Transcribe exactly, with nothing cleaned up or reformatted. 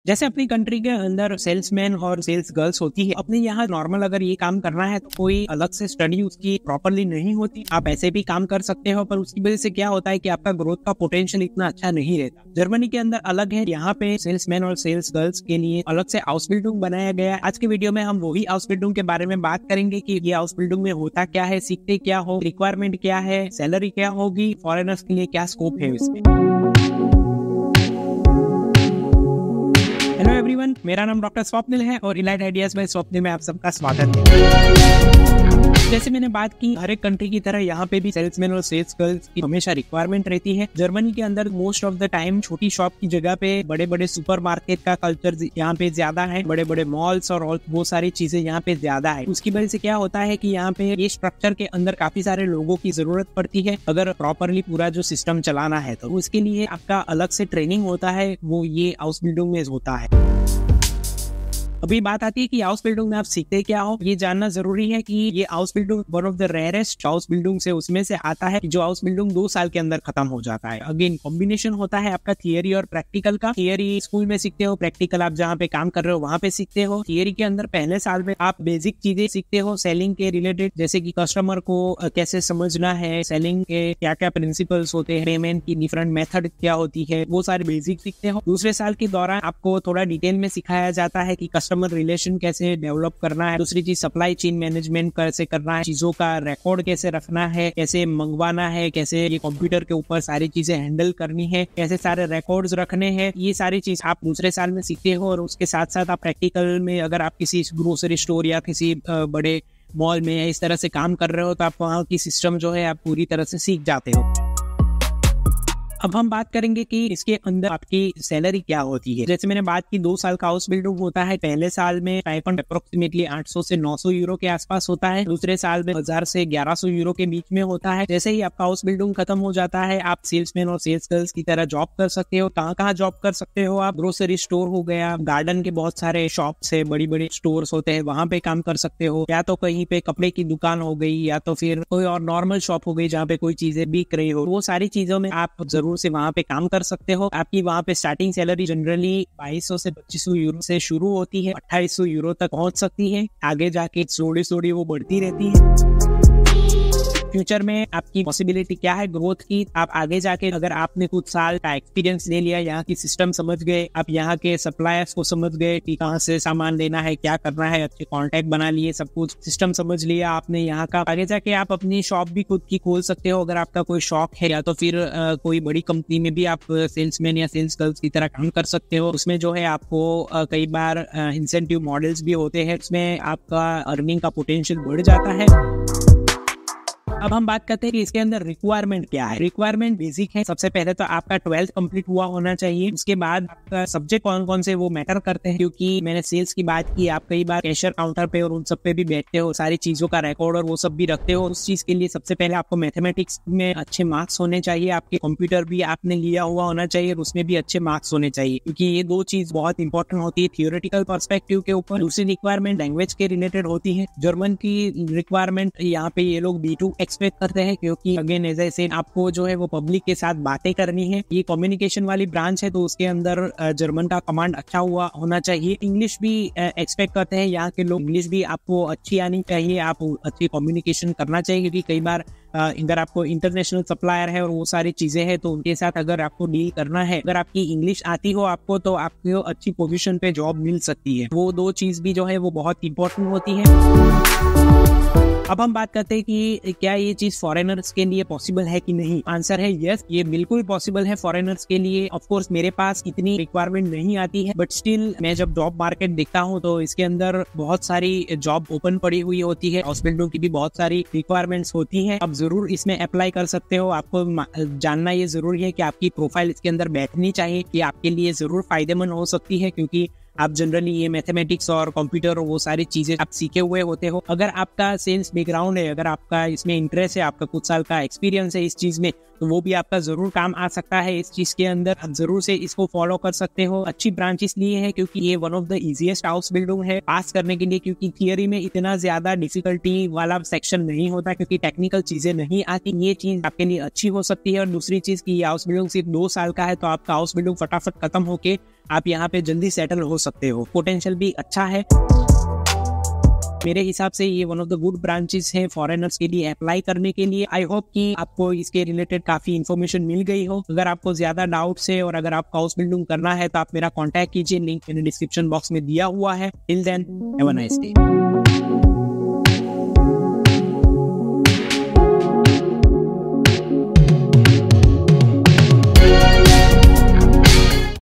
जैसे अपनी कंट्री के अंदर सेल्समैन और सेल्स गर्ल्स होती है, अपने यहाँ नॉर्मल अगर ये काम करना है तो कोई अलग से स्टडी उसकी प्रॉपरली नहीं होती। आप ऐसे भी काम कर सकते हो, पर उसकी वजह से क्या होता है कि आपका ग्रोथ का पोटेंशियल इतना अच्छा नहीं रहता। जर्मनी के अंदर अलग है, यहाँ पे सेल्समैन और सेल्स गर्ल्स के लिए अलग से हाउस बिल्डिंग बनाया गया है। आज के वीडियो में हम वही हाउस बिल्डिंग के बारे में बात करेंगे कि ये हाउस बिल्डिंग में होता क्या है, सीखते क्या हो, रिक्वायरमेंट क्या है, सैलरी क्या होगी, फॉरेनर्स के लिए क्या स्कोप है इसमें। हेलो एवरीवन, मेरा नाम डॉक्टर स्वप्निल है और इलाइट आइडियाज बाय स्वप्निल में आप सबका स्वागत है। जैसे मैंने बात की, हर एक कंट्री की तरह यहाँ पे भी सेल्समैन और सेल्स गर्ल्स की हमेशा रिक्वायरमेंट रहती है। जर्मनी के अंदर मोस्ट ऑफ द टाइम छोटी शॉप की जगह पे बड़े बड़े सुपरमार्केट का कल्चर यहाँ पे ज्यादा है, बड़े बड़े मॉल्स और वो सारी चीजें यहाँ पे ज्यादा है। उसकी वजह से क्या होता है कि यहाँ पे ये स्ट्रक्चर के अंदर काफी सारे लोगों की जरूरत पड़ती है अगर प्रॉपरली पूरा जो सिस्टम चलाना है तो। उसके लिए आपका अलग से ट्रेनिंग होता है, वो ये हाउस बिल्डिंग में होता है। अभी बात आती है कि हाउस बिल्डिंग में आप सीखते क्या हो। ये जानना जरूरी है कि ये house building one of the rarest house building से उसमें से आता है जो हाउस बिल्डिंग दो साल के अंदर खत्म हो जाता है। अगेन कॉम्बिनेशन होता है आपका थियरी और प्रैक्टिकल का। थियरी स्कूल में सीखते हो, प्रैक्टिकल आप जहाँ पे काम कर रहे हो वहाँ पे सीखते हो। थियरी के अंदर पहले साल में आप बेसिक चीजें सीखते हो सेलिंग के रिलेटेड, जैसे कि कस्टमर को कैसे समझना है, सेलिंग के क्या क्या प्रिंसिपल्स होते हैं, पेमेंट की डिफरेंट मेथड क्या होती है, वो सारे बेसिक सीखते हो। दूसरे साल के दौरान आपको थोड़ा डिटेल में सिखाया जाता है कि कस्टमर रिलेशन कैसे डेवलप करना है। दूसरी चीज सप्लाई चेन मैनेजमेंट कैसे करना है, चीजों का रिकॉर्ड कैसे रखना है, कैसे मंगवाना है, कैसे ये कंप्यूटर के ऊपर सारी चीजें हैंडल करनी है, कैसे सारे रिकॉर्ड्स रखने हैं। ये सारी चीज आप दूसरे साल में सीखते हो और उसके साथ साथ आप प्रैक्टिकल में अगर आप किसी ग्रोसरी स्टोर या किसी बड़े मॉल में इस तरह से काम कर रहे हो तो आप वहाँ की सिस्टम जो है आप पूरी तरह से सीख जाते हो। अब हम बात करेंगे कि इसके अंदर आपकी सैलरी क्या होती है। जैसे मैंने बात की, दो साल का हाउस बिल्डिंग होता है। पहले साल में स्टाइपेंड अप्रोक्सीमेटली आठ सौ से नौ सौ यूरो के आसपास होता है। दूसरे साल में हजार से ग्यारह सौ यूरो के बीच में होता है। जैसे ही आपका हाउस बिल्डिंग खत्म हो जाता है, आप सेल्समैन और सेल्स गर्ल्स की तरह जॉब कर सकते हो। कहाँ कहाँ जॉब कर सकते हो आप? ग्रोसरी स्टोर हो गया, गार्डन के बहुत सारे शॉप्स है, बड़ी बड़ी स्टोर्स होते हैं, वहां पे काम कर सकते हो। या तो कहीं पे कपड़े की दुकान हो गई, या तो फिर कोई और नॉर्मल शॉप हो गई जहाँ पे कोई चीजें बिक रही हो। वो सारी चीजों में आप जरूर से वहाँ पे काम कर सकते हो। आपकी वहाँ पे स्टार्टिंग सैलरी जनरली बाईस सौ से पच्चीस सौ यूरो से शुरू होती है, अट्ठाईस सौ यूरो तक पहुंच सकती है। आगे जाके थोड़ी थोड़ी वो बढ़ती रहती है। फ्यूचर में आपकी पॉसिबिलिटी क्या है ग्रोथ की? आप आगे जाके अगर आपने कुछ साल का एक्सपीरियंस ले लिया, यहाँ की सिस्टम समझ गए, आप यहाँ के सप्लायर्स को समझ गए कि कहाँ से सामान लेना है, क्या करना है, अच्छे कॉन्टेक्ट बना लिए, सब कुछ सिस्टम समझ लिया आपने यहाँ का, आगे जाके आप अपनी शॉप भी खुद की खोल सकते हो अगर आपका कोई शौक है। या तो फिर आ, कोई बड़ी कंपनी में भी आप सेल्समैन या सेल्स गर्ल्स की तरह काम कर सकते हो। उसमें जो है आपको आ, कई बार इंसेंटिव मॉडल्स भी होते हैं, उसमें आपका अर्निंग का पोटेंशियल बढ़ जाता है। अब हम बात करते हैं कि इसके अंदर रिक्वायरमेंट क्या है। रिक्वायरमेंट बेसिक है। सबसे पहले तो आपका ट्वेल्थ कंप्लीट हुआ होना चाहिए। उसके बाद आपका सब्जेक्ट कौन कौन से वो मैटर करते हैं, क्योंकि मैंने सेल्स की बात की, आप कई बार कैशियर काउंटर पे और उन सब पे भी बैठते हो, सारी चीजों का रिकॉर्ड और वो सब भी रखते हो। उस चीज के लिए सबसे पहले आपको मैथमेटिक्स में अच्छे मार्क्स होने चाहिए, आपके कंप्यूटर भी आपने लिया हुआ होना चाहिए और उसमें भी अच्छे मार्क्स होने चाहिए, क्योंकि ये दो चीज बहुत इंपॉर्टेंट होती है थियोरेटिकल पर्सपेक्टिव के ऊपर। दूसरी रिक्वायरमेंट लैंग्वेज के रिलेटेड होती है। जर्मन की रिक्वायरमेंट यहाँ पे ये लोग बी टू एक्सपेक्ट करते हैं, क्योंकि अगेन एज आई सेड आपको जो है वो पब्लिक के साथ बातें करनी है। ये कम्युनिकेशन वाली ब्रांच है तो उसके अंदर जर्मन का कमांड अच्छा हुआ होना चाहिए। इंग्लिश भी एक्सपेक्ट करते हैं यहाँ के लोग, इंग्लिश भी आपको अच्छी आनी चाहिए, आप अच्छी कम्युनिकेशन करना चाहिए, क्योंकि कई बार अगर आपको इंटरनेशनल सप्लायर है और वो सारी चीजें हैं तो उनके साथ अगर आपको डील करना है, अगर आपकी इंग्लिश आती हो आपको, तो आपको अच्छी पोजीशन पे जॉब मिल सकती है। वो दो चीज भी जो है वो बहुत इंपॉर्टेंट होती है। अब हम बात करते हैं कि क्या ये चीज फॉरेनर्स के लिए पॉसिबल है कि नहीं। आंसर है यस, ये बिल्कुल पॉसिबल है फॉरेनर्स के लिए। ऑफ कोर्स मेरे पास इतनी रिक्वायरमेंट नहीं आती है, बट स्टिल मैं जब जॉब मार्केट देखता हूँ तो इसके अंदर बहुत सारी जॉब ओपन पड़ी हुई होती है। हाउस बिल्डिंग की भी बहुत सारी रिक्वायरमेंट्स होती हैं। आप जरूर इसमें अप्लाई कर सकते हो। आपको जानना ये जरूरी है कि आपकी प्रोफाइल इसके अंदर बैठनी चाहिए, कि आपके लिए जरूर फायदेमंद हो सकती है, क्योंकि आप जनरली ये मैथमेटिक्स और कंप्यूटर और वो सारी चीजें आप सीखे हुए होते हो। अगर आपका सेल्स बैकग्राउंड है, अगर आपका इसमें इंटरेस्ट है, आपका कुछ साल का एक्सपीरियंस है इस चीज में, तो वो भी आपका जरूर काम आ सकता है इस चीज के अंदर। आप जरूर से इसको फॉलो कर सकते हो। अच्छी ब्रांच इसलिए है क्योंकि ये one of the easiest house building है पास करने के लिए, क्योंकि थियरी में इतना ज्यादा डिफिकल्टी वाला सेक्शन नहीं होता, क्योंकि टेक्निकल चीजें नहीं आती। ये चीज आपके लिए अच्छी हो सकती है। और दूसरी चीज की हाउस बिल्डिंग सिर्फ दो साल का है, तो आपका हाउस बिल्डिंग फटाफट खत्म होके आप यहाँ पे जल्दी सेटल हो सकते हो। पोटेंशियल भी अच्छा है। मेरे हिसाब से ये one of the good branches है फॉरेनर्स के लिए अप्लाई करने के लिए। आई होप कि आपको इसके रिलेटेड काफी इन्फॉर्मेशन मिल गई हो। अगर आपको ज्यादा डाउट्स है और अगर आपको हाउस बिल्डिंग करना है तो आप मेरा कॉन्टैक्ट कीजिए, लिंक मैंने डिस्क्रिप्शन बॉक्स में दिया हुआ है। Till then have a nice day.